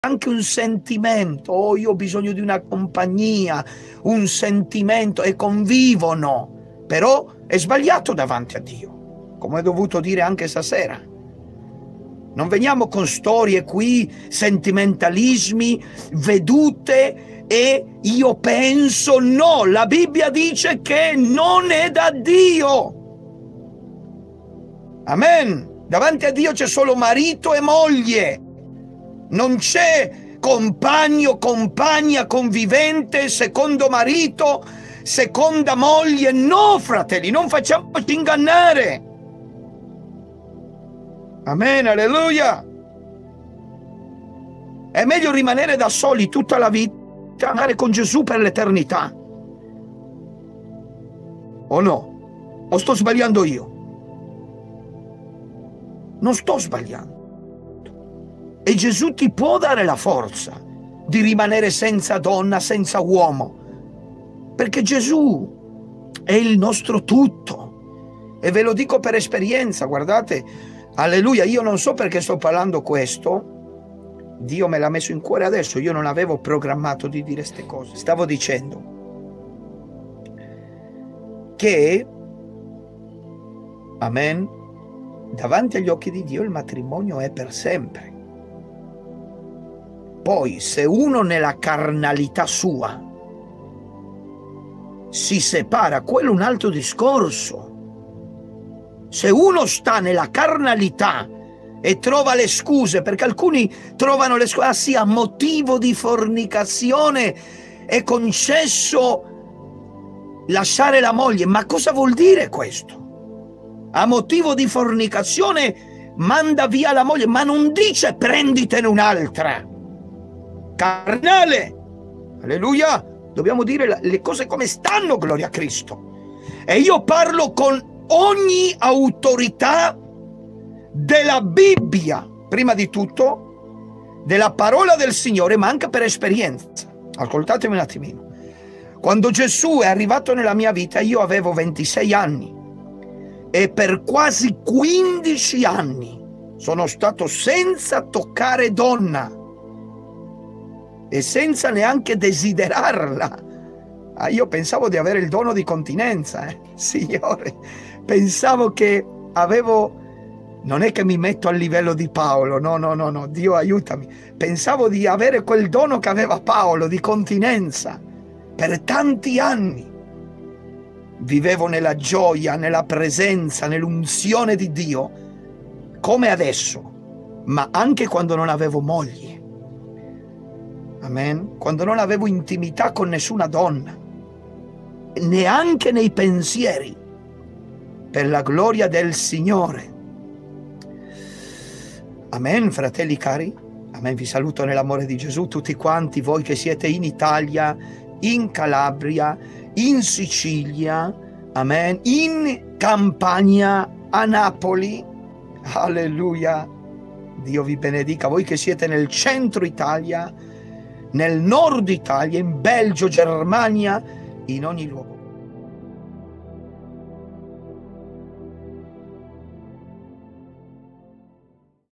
anche un sentimento, oh io ho bisogno di una compagnia, un sentimento, e convivono, però è sbagliato davanti a Dio, come ho dovuto dire anche stasera. Non veniamo con storie qui, sentimentalismi, vedute e io penso, no, la Bibbia dice che non è da Dio. Amen. Davanti a Dio c'è solo marito e moglie. Non c'è compagno, compagna, convivente, secondo marito, seconda moglie. No, fratelli, non facciamoci ingannare. Amen, alleluia. È meglio rimanere da soli tutta la vita, andare con Gesù per l'eternità. O no? O sto sbagliando io? Non sto sbagliando. E Gesù ti può dare la forza di rimanere senza donna, senza uomo, perché Gesù è il nostro tutto. E ve lo dico per esperienza, guardate, alleluia, io non so perché sto parlando questo, Dio me l'ha messo in cuore adesso, io non avevo programmato di dire queste cose. Stavo dicendo che, amen, davanti agli occhi di Dio il matrimonio è per sempre. Poi se uno nella carnalità sua si separa, quello è un altro discorso. Se uno sta nella carnalità e trova le scuse, perché alcuni trovano le scuse, ah sì, a motivo di fornicazione è concesso lasciare la moglie. Ma cosa vuol dire questo? A motivo di fornicazione manda via la moglie, ma non dice prenditene un'altra. Carnale, alleluia, dobbiamo dire le cose come stanno, gloria a Cristo. E io parlo con ogni autorità della Bibbia, prima di tutto, della parola del Signore, ma anche per esperienza. Ascoltatemi un attimino. Quando Gesù è arrivato nella mia vita, io avevo 26 anni e per quasi 15 anni sono stato senza toccare donna e senza neanche desiderarla. Ah, io pensavo di avere il dono di continenza, Signore. Pensavo che avevo... Non è che mi metto al livello di Paolo, no, Dio aiutami. Pensavo di avere quel dono che aveva Paolo, di continenza. Per tanti anni vivevo nella gioia, nella presenza, nell'unzione di Dio, come adesso, ma anche quando non avevo moglie. Amen. Quando non avevo intimità con nessuna donna, neanche nei pensieri, per la gloria del Signore. Amen, fratelli cari. Amen, vi saluto nell'amore di Gesù, tutti quanti voi che siete in Italia, in Calabria, in Sicilia, amen, in Campania, a Napoli. Alleluia. Dio vi benedica. Voi che siete nel centro Italia, nel nord Italia, in Belgio, Germania, in ogni luogo.